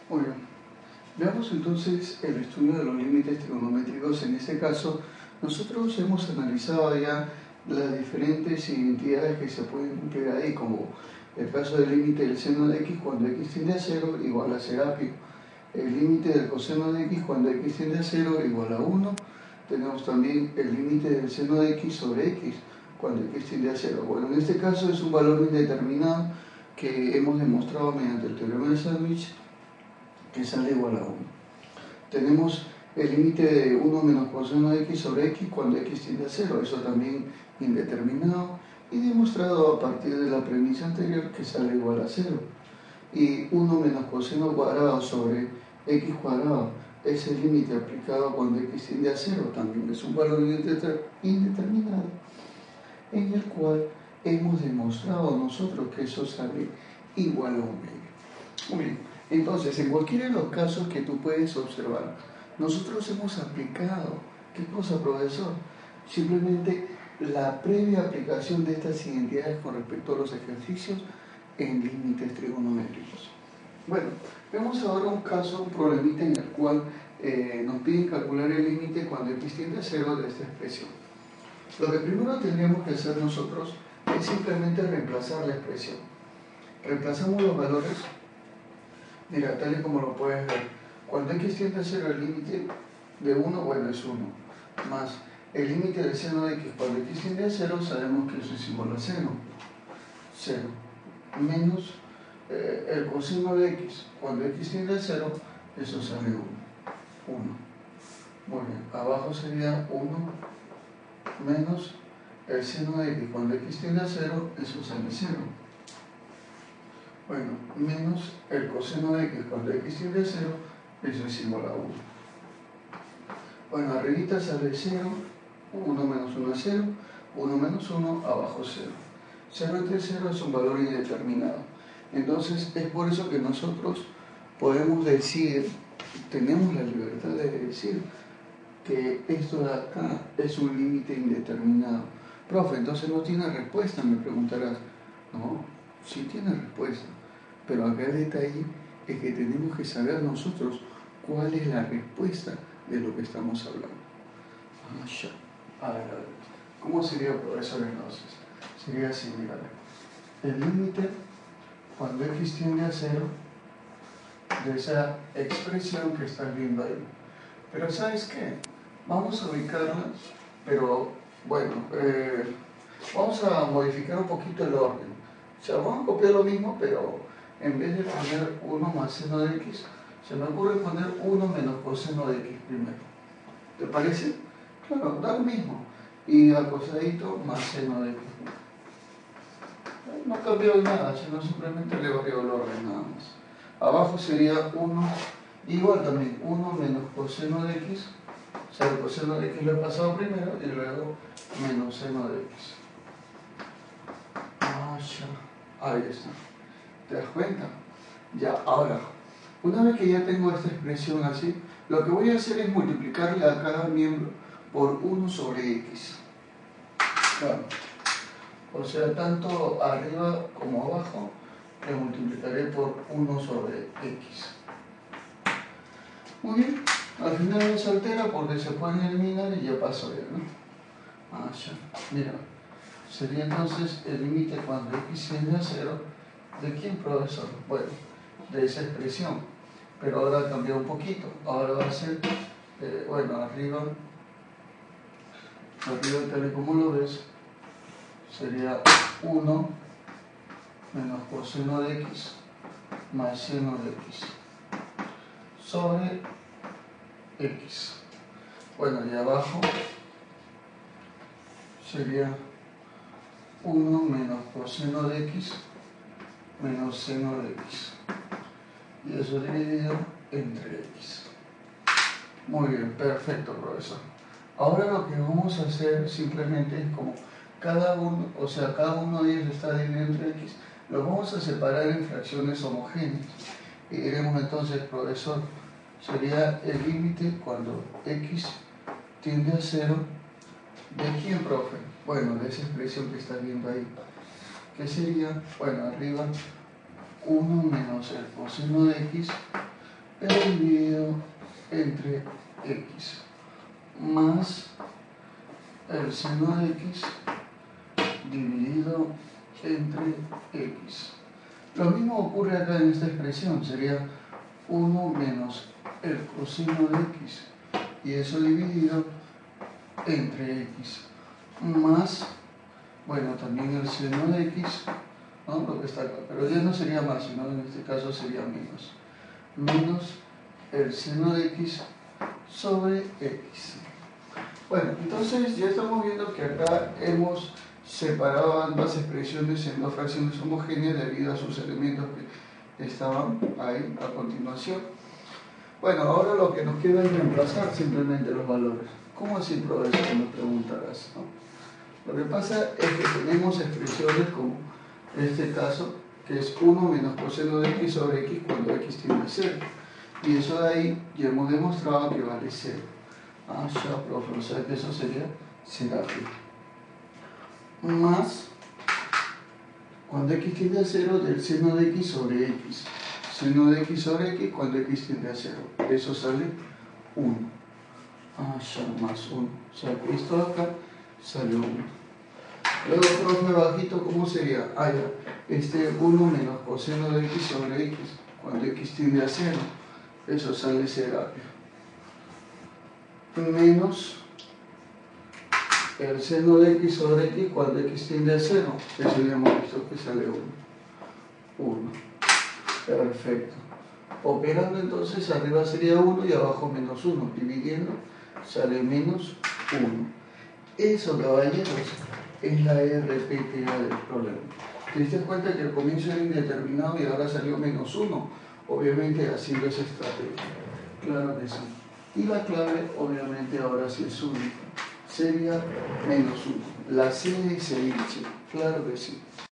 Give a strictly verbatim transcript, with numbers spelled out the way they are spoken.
Muy bien. Veamos entonces el estudio de los límites trigonométricos. En este caso, nosotros hemos analizado ya las diferentes identidades que se pueden cumplir ahí, como el caso del límite del seno de x cuando x tiende a cero igual a Serapio, el límite del coseno de x cuando x tiende a cero igual a uno, tenemos también el límite del seno de x sobre x cuando x tiende a cero. Bueno, en este caso es un valor indeterminado que hemos demostrado mediante el teorema de Sandwich que sale igual a uno. Tenemos el límite de uno menos coseno de x sobre x cuando x tiende a cero, eso también indeterminado y demostrado a partir de la premisa anterior que sale igual a cero. Y uno menos coseno cuadrado sobre x cuadrado es el límite aplicado cuando x tiende a cero, también es un valor indeterminado en el cual hemos demostrado nosotros que eso sale igual a un medio. Muy bien, entonces en cualquiera de los casos que tú puedes observar, nosotros hemos aplicado, ¿qué cosa, profesor? Simplemente la previa aplicación de estas identidades con respecto a los ejercicios en límites trigonométricos. Bueno, vemos ahora un caso, un problemita en el cual eh, nos piden calcular el límite cuando x tiende a cero de esta expresión. Lo que primero tendríamos que hacer nosotros es simplemente reemplazar la expresión. Reemplazamos los valores, mira, tal y como lo puedes ver. Cuando x tiende a cero, el límite de uno, bueno, es uno, más el límite del seno de x cuando x tiende a cero, sabemos que eso es igual a cero. cero. Menos eh, el coseno de x cuando x tiende a cero, eso sale uno. uno. Muy bien, abajo sería uno menos el seno de x cuando x tiende a cero, eso sale cero. Bueno, menos el coseno de x cuando x tiende a cero, eso es igual a uno. Bueno, arribita sale cero, uno menos uno es cero, uno menos uno, abajo cero. cero entre cero es un valor indeterminado. Entonces, es por eso que nosotros podemos decir, tenemos la libertad de decir que esto de acá es un límite indeterminado. Profe, entonces no tiene respuesta, me preguntarás. No, sí tiene respuesta. Pero acá el detalle es que tenemos que saber nosotros cuál es la respuesta de lo que estamos hablando. Ah, ya. A ver, a ver. ¿Cómo sería, profesor, entonces? Sería así, mira. El límite cuando x tiende a cero de esa expresión que estás viendo ahí. Pero ¿sabes qué? Vamos a ubicarla, pero bueno, eh, vamos a modificar un poquito el orden. O sea, vamos a copiar lo mismo, pero en vez de poner uno más seno de x, se me ocurre poner uno menos coseno de x primero. ¿Te parece? Claro, da lo mismo. Y al cosadito más seno de x. No cambió nada, sino simplemente le varió el orden nada más. Abajo sería uno, igual también, uno menos coseno de x. O sea, el coseno de x lo he pasado primero y luego menos seno de x. Ah, ya. Ahí está. ¿Te das cuenta? Ya, ahora, una vez que ya tengo esta expresión así, lo que voy a hacer es multiplicarle a cada miembro por uno sobre x. Claro. O sea, tanto arriba como abajo, le multiplicaré por uno sobre x. Muy bien. Al final no se altera porque se pueden eliminar y ya pasó ya, ¿no? Ah, ya. Mira. Sería entonces el límite cuando x tiende a cero. ¿De quién, profesor? Bueno, de esa expresión. Pero ahora ha cambiado un poquito. Ahora va a ser, eh, bueno, arriba, arriba tal y como lo ves, sería uno menos coseno de x más seno de x sobre x. Bueno, y abajo sería uno menos coseno de x menos seno de x. Y eso dividido entre x. Muy bien, perfecto, profesor. Ahora lo que vamos a hacer simplemente es como cada uno, o sea, cada uno de ellos está dividido entre x, lo vamos a separar en fracciones homogéneas. Y diremos entonces, profesor, sería el límite cuando x tiende a cero. ¿De quién, profe? Bueno, de esa expresión que estás viendo ahí. ¿Qué sería? Bueno, arriba uno menos el coseno de x E dividido entre X más el seno de X dividido entre X. Lo mismo ocurre acá en esta expresión, sería uno menos el coseno de X y eso dividido entre X más, bueno, también el seno de X, ¿no? Lo que está acá, pero ya no sería más, sino en este caso sería menos menos el seno de X sobre X. Bueno, entonces ya estamos viendo que acá hemos separado ambas expresiones en dos fracciones homogéneas debido a sus elementos que estaban ahí a continuación. Bueno, ahora lo que nos queda es reemplazar simplemente los valores. ¿Cómo así, profesor? Me preguntarás, ¿no? Lo que pasa es que tenemos expresiones como en este caso, que es uno menos coseno de X sobre X cuando X tiende a cero. Y eso de ahí ya hemos demostrado que vale cero. Ah, ya, profe, o sea que eso sería serapio. Más, cuando X tiende a cero, del seno de X sobre X. Seno de X sobre X cuando X tiende a cero. Eso sale uno. Ah, ya, más uno. O sea que esto de acá sale uno. Luego, profe, bajito, ¿cómo sería? Ah, ya, este uno menos coseno de X sobre X cuando X tiende a cero. Eso sale serapio. Menos el seno de X sobre X cuando X tiende a cero. Eso ya hemos visto que sale uno. uno. Perfecto. Operando entonces, arriba sería uno y abajo menos uno. Dividiendo, sale menos uno. Eso, caballeros, es la R P T A del problema. ¿Te diste cuenta que al comienzo era indeterminado y ahora salió menos uno? Obviamente haciendo esa estrategia. Claro que sí. Y la clave, obviamente, ahora sí es única. Sería menos uno. La C de ceviche. Claro que sí.